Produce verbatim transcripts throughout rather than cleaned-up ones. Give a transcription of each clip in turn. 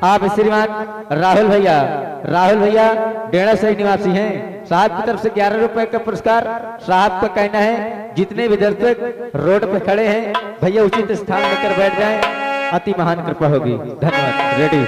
आप श्रीमान राहुल भैया राहुल भैया डेढ़ा सही निवासी हैं। साहब की तरफ से ग्यारह रुपए का पुरस्कार। साहब का कहना है जितने भी दर्शक रोड पे खड़े हैं भैया उचित स्थान लेकर बैठ जाएं, अति महान कृपा होगी। धन्यवाद। रेडी।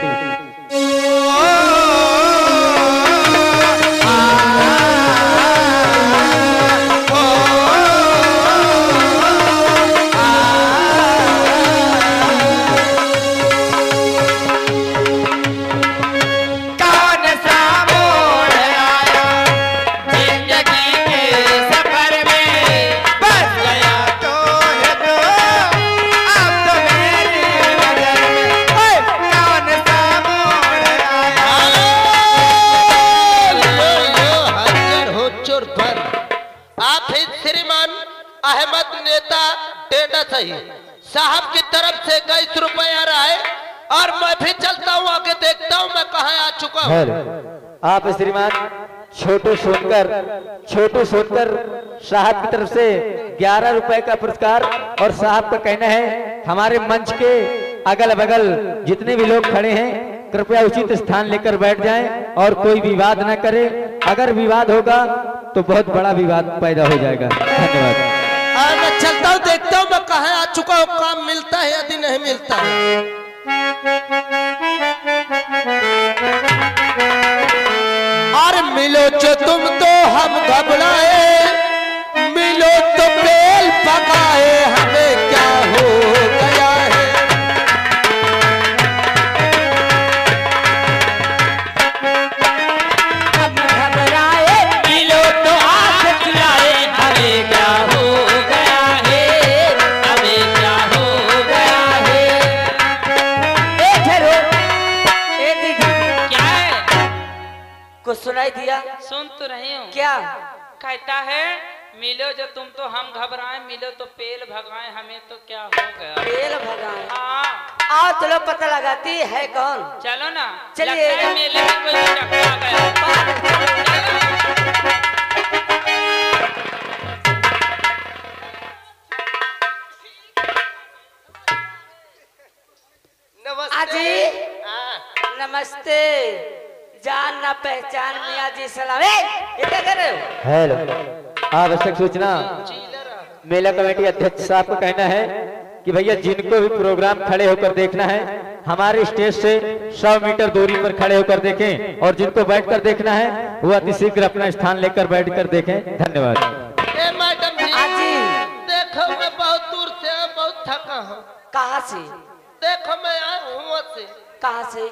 साहब की तरफ से इक्कीस रुपया रहा है और मैं भी चलता हूँ आगे देखता हूँ मैं कहाँ आ चुका हूँ। आप श्रीमान छोटू सोनकर छोटू सोनकर साहब की तरफ से ग्यारह रुपए का पुरस्कार। और साहब का कहना है हमारे मंच के अगल बगल जितने भी लोग खड़े हैं कृपया उचित स्थान लेकर बैठ जाएं और कोई विवाद न करे। अगर विवाद होगा तो बहुत बड़ा विवाद पैदा हो जाएगा। धन्यवाद। मैं चलता हूँ देखता हूँ मैं कहाँ आ चुका हूँ, काम मिलता है यदि नहीं मिलता है। और मिलो जो तुम तो हम घबराए, मिलो तो बेल पकाए, हमें क्या हो गया है। हम घबराए, मिलो तो आस चुराए, हमें क्या हो कुछ सुनाई दिया? सुन तो रही हूँ। क्या कहता है मिलो जो तुम तो हम घबराए, मिलो तो पेल भगाए, हमें तो क्या हो गया। पेल भगाए? हाँ। आओ चलो पता लगाती है कौन। चलो ना। चलिए। मेले में कोई टकरा गया। आजी नमस्ते। जान ना पहचान मियाँ जी सलाम। ये क्या कर रहे हो? हेलो। आवश्यक सूचना मेला कमेटी अध्यक्ष साहब का कहना है कि भैया जिनको भी प्रोग्राम खड़े होकर देखना है हमारे स्टेज से सौ मीटर दूरी पर खड़े होकर देखें और जिनको बैठकर देखना है वो अतिशीघ्र अपना स्थान लेकर बैठकर देखें। धन्यवाद। ए मैडम जी, आजी देखो मैं बहुत दूर से बहुत थका हूँ। कहाँ से? देखो मैं आया हूँ से। कहाँ से?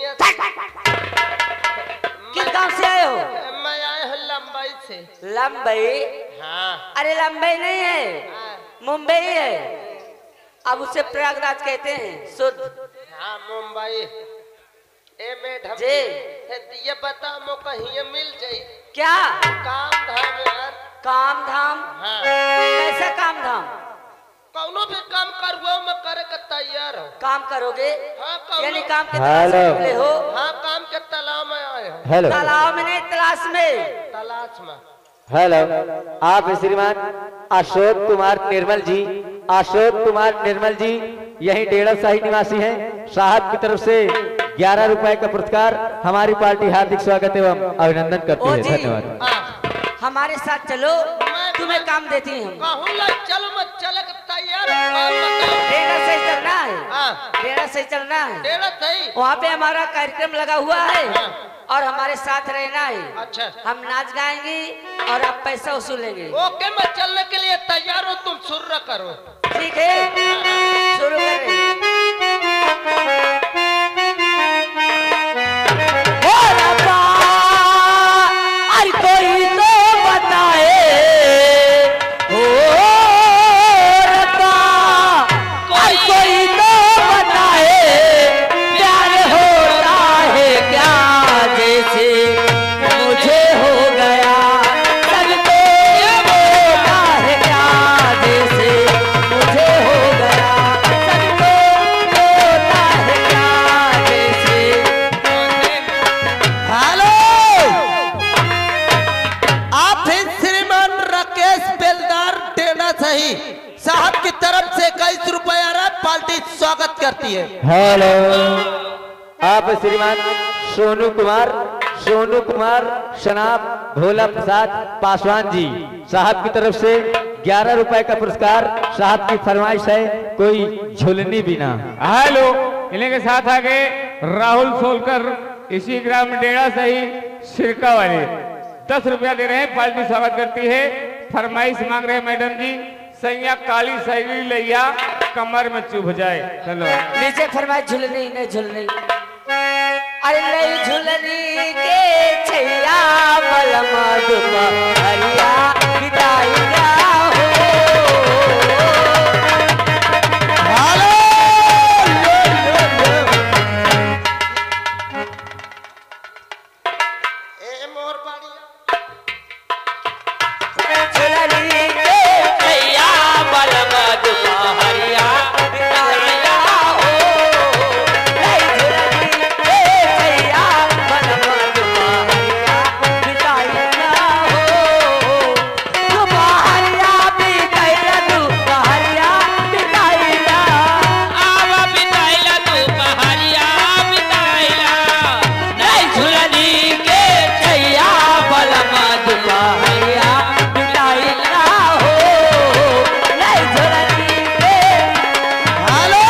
किस मैं, गांव से आए हो? मैं आया हूँ लंबई से। लंबई? हाँ। अरे लंबई नहीं है, मुंबई है। अब उसे प्रयागराज कहते हैं शुद्ध। हाँ मुंबई। ए मैडम जी ये बता मो कहीं मिल जाये क्या? काम धाम यार। काम धाम? हाँ। कैसा काम धाम? कौनो भी काम करूँ मैं करे का तैयार हूँ। काम करोगे? हाँ, यानी काम के हेलो। तलाश में हो? हाँ काम के तालाब में आए हो। हेलो। तालाब में नहीं तलाश में। तलाश में। हेलो। आप श्रीमान अशोक कुमार निर्मल जी अशोक कुमार निर्मल जी यही डेढ़ा शाही निवासी हैं। साहब की तरफ से ग्यारह रुपए का पुरस्कार। हमारी पार्टी हार्दिक स्वागत एवं अभिनंदन करती है। धन्यवाद। हमारे साथ चलो, तुम्हें काम देती हूँ। चलो मैं चले तैयार। डेढ़ा सही चलना है। डेढ़ा सही चलना है। डेढ़ा सही। वहाँ पे हमारा कार्यक्रम लगा हुआ है और हमारे साथ रहना है। अच्छा। हम नाच गाएंगे और आप पैसा वसूलेंगे। ओके मैं चलने के लिए तैयार हूँ, तुम शुरू करो। ठीक है शुरू करें। अरे कोई तो बताए हो रता, अरे कोई तो बताए प्यार होता है क्या जैसे मुझे हो गया। सबको होता है क्या जैसे मुझे हो गया। सबको होता है क्या जैसे। हेलो आप श्रीमान राकेश बेलदार डेढ़ा सही साहब की तरफ से इक्कीस रुपया पार्टी स्वागत करती है। हेलो। आप श्रीमान सोनू कुमार सोनू कुमार शनाब भोला प्रसाद पासवान जी साहब की तरफ से ग्यारह रुपए का पुरस्कार। साहब की फरमाइश है कोई झुलनी बिना। हेलो, इन्हीं के साथ आगे राहुल सोलकर इसी ग्राम डेरा सही सिरका वाले दस रुपया दे रहे हैं। पार्टी स्वागत करती है। फरमाइश मांग रहे हैं मैडम जी, सैया काली सैली लैया कमर में चुभ जाए। धन्यवाद। नीचे फरमाइश झुलनी नहीं झुलनी। अरे नहीं झुलनी के छैया बलमा दुपा हरिया विदाई हो। हेलो ए मोर बाड़िया झुलनी के छैया बलमा दुपा हरिया विदाई हो। नहीं झुलनी के छैया बलमा दुपा हरिया विदाई हो। दुपा हरिया विदाई दुपा हरिया विदाई आवा बिताइला तू पहाड़िया बिताइला नहीं झुलनी के छैया बलमा दुपा हरिया विदाई हो। नहीं झुलनी के हेलो,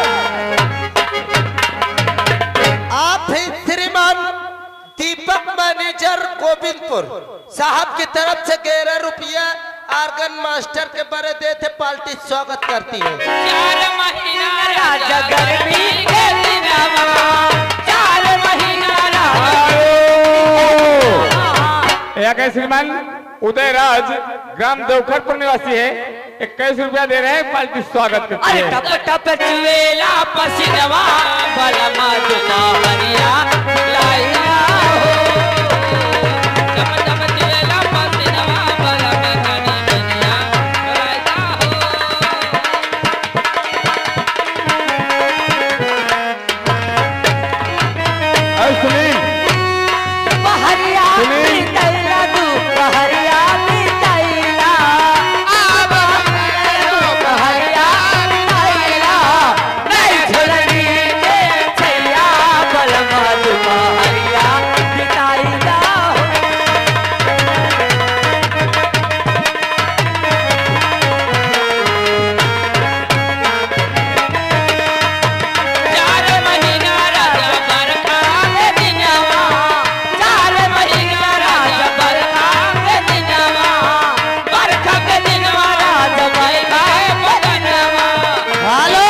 आप हैं श्रीमान दीपक मैनेजर गोविंदपुर साहब की तरफ से ग्यारह रुपया आर्गन मास्टर के बड़े दे थे। पार्टी स्वागत करती है। चार महीना राजा गर्मी के दिनवा चार महीना यहाँ के श्रीमान उदय राज ग्राम देवखरपुर निवासी है। इक्कीस रुपया दे रहे हैं। पार्टी स्वागत करती अरे है। टप टप चुवेला पसीनवा बलमा दुपा हरिया लाइला हो। जब जब दिलेला पसीनवा बला में कनी कनिया राजा हो। और सुनील बहरिया सुनील। बिताइला दुपा हरिया बिताइला आवा दुपा हरिया बिताइला। नहीं झुलनी के छैया बलमा दुपा हरिया बिताइला हो। चार महीना राजा बरखा के दिनवा चार महीना राजा बरखा के दिनवा बरखा के दिनवा राजा बरखा के दिनवा। हेलो,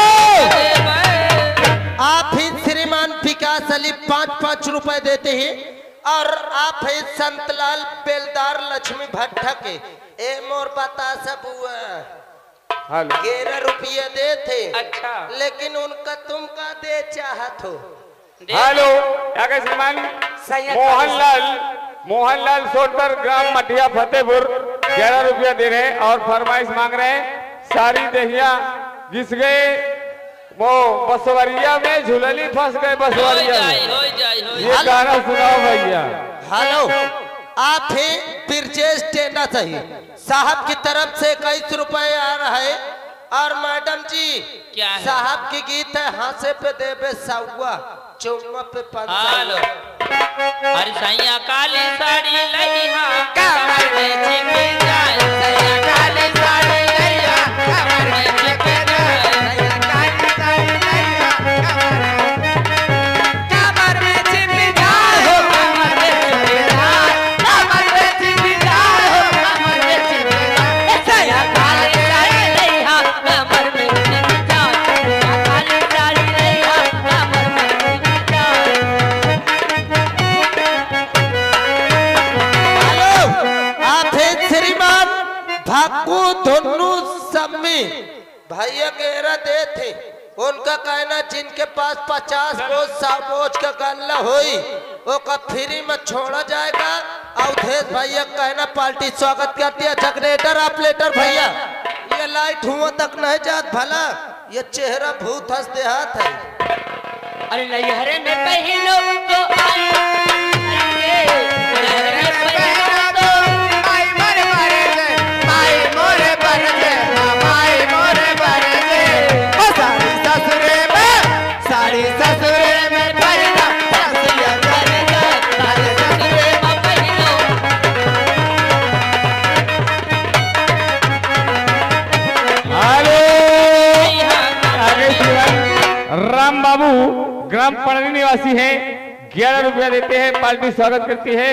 आप ही श्रीमान विकास अली पाँच पाँच रुपए देते हैं। और आप है संतलाल बेलदार लक्ष्मी भट्टा के ए मोर बता सब हुआ हेलो, ग्यारह रुपये दे थे। अच्छा। लेकिन उनका तुम का दे चाहत हो। हेलो, यहाँ के श्रीमान सैयद मोहनलाल मोहनलाल सोनकर ग्राम मटिया फतेहपुर ग्यारह रुपया दे रहे हैं। और फरमाइश मांग रहे हैं सारी दहिया घिस गए वो बसवरिया में झुलनी फंस गए हो बसवरिया जाए में। हो जाए हो ये गाना सुनाओ भैया। हेलो, आप ही ब्रजेश टेंडा सही साहब की तरफ से इक्कीस रुपए आ रहा है। और मैडम जी क्या है? साहब की गीत है हाथे पे देवे सौवा चौमा पे हेलो, पंच। अरे सैया काली साड़ी लइहा कमर में छिप जाए। सैया काली साड़ी लइहा कमर में छिप जाए। सैया काली साड़ी लइहा कमर में छिप जाए हो। कमर में छिप जाए कमर में छिप जाए हो। कमर में छिप जाए। सैया काली साड़ी लइहा कमर में छिप जाए। सैया काली साड़ी लइहा कमर में छिप जाए। हेलो, आप हैं श्रीमान भाकू धुन्नू सम्मी भैया गेरा दे थे। उनका कहना जिनके पास पचास बोझ सौ बोझ का गल्ला होई वो का फ्री में छोड़ा जाएगा। अवधेश भैया कहना पार्टी स्वागत करती है। जनरेटर ऑपरेटर भैया ये लाइट हुआ तक नहीं जात भला ये चेहरा भूत हंस देहात है। अरे नैहरे में पहनो तो आई नैहरे में पहनो तो आई मोरे मरे दे आई मोरे मरे दे आई मोरे मरे दे। साड़ी ससुरे में साड़ी ससुरे में ग्राम पड़नी निवासी है, ग्यारह रुपया देते हैं। पार्टी स्वागत करती है।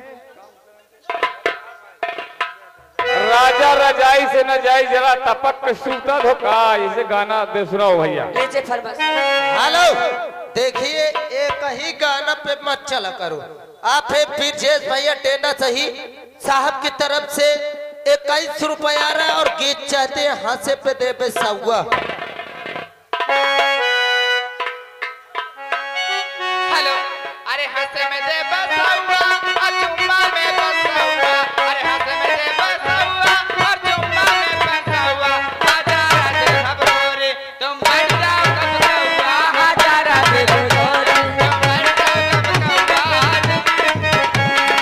राजा रजाई से न जाई जरा तपक पे सूता धोखा, इसे गाना दे सुनाओ भैया। लीजिए फरमाइश। हेलो, देखिए एक ही गाना पे मत चला करो। आप है ब्रजेश भैया टेंडा सही साहब की तरफ से इक्कीस रुपया आ रहा है और गीत चाहते हैं हाथे पे दे पे सौआ। हेलो, अरे हंसे में दे बसौआ और चुम्मा में बसौआ, अरे हंसे में दे बसौआ और चुम्मा में बसौआ। आजा राजे खबरोरे तुम बैठ जाओ कब कौआ, आजा राजे खबरोरे तुम बैठ जाओ कब कौआ।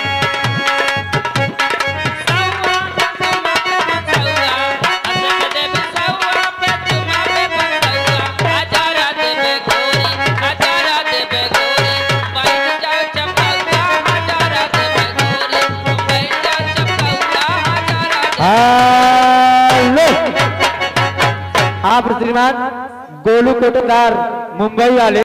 हेलो, आप श्रीमान गोलू कोटदार मुंबई वाले